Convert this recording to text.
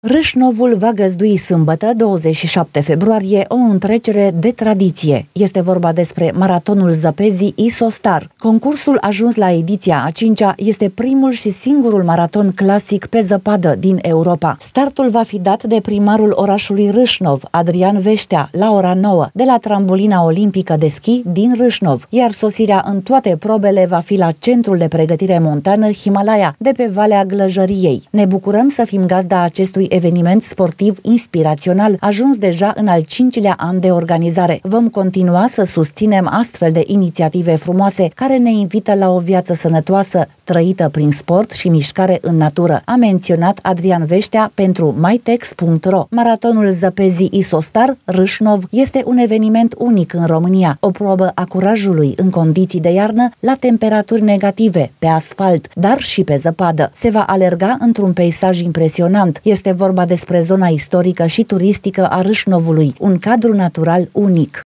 Râșnovul va găzdui sâmbătă, 27 februarie, o întrecere de tradiție. Este vorba despre maratonul zăpezii Isostar. Concursul ajuns la ediția a 5-a este primul și singurul maraton clasic pe zăpadă din Europa. Startul va fi dat de primarul orașului Râșnov, Adrian Veștea, la ora 9, de la trambolina olimpică de schi din Râșnov, iar sosirea în toate probele va fi la Centrul de Pregătire Montană Himalaya, de pe Valea Glăjăriei. Ne bucurăm să fim gazda acestui eveniment sportiv inspirațional, ajuns deja în al 5-lea an de organizare. Vom continua să susținem astfel de inițiative frumoase care ne invită la o viață sănătoasă, trăită prin sport și mișcare în natură, a menționat Adrian Veștea pentru mytex.ro. Maratonul zăpezii Isostar Râșnov este un eveniment unic în România, o probă a curajului în condiții de iarnă, la temperaturi negative, pe asfalt, dar și pe zăpadă. Se va alerga într-un peisaj impresionant. Este vorba despre zona istorică și turistică a Râșnovului, un cadru natural unic.